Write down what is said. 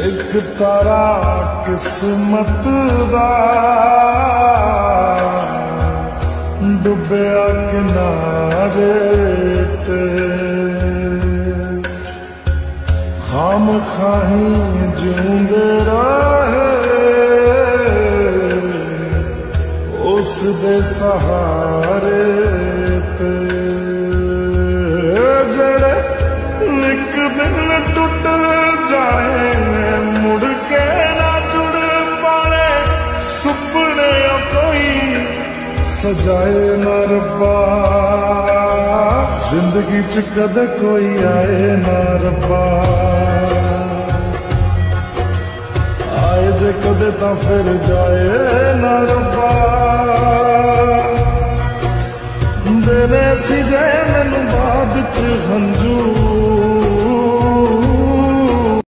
एक तारा किस्मत दा डुबिया किनारे ते खाम खाही जिउंदे रहे उस दे सहारे ते जड़े एक दिन टुट जाने मुड़ के ना जुड़ पाने सुपने कोई सजाए ना रब्बा जिंदगी च कदे कोई आए ना रब्बा आए जे कदे तां फिर जाए ना रब्बा देने सी जे मैनू बाद च हंजू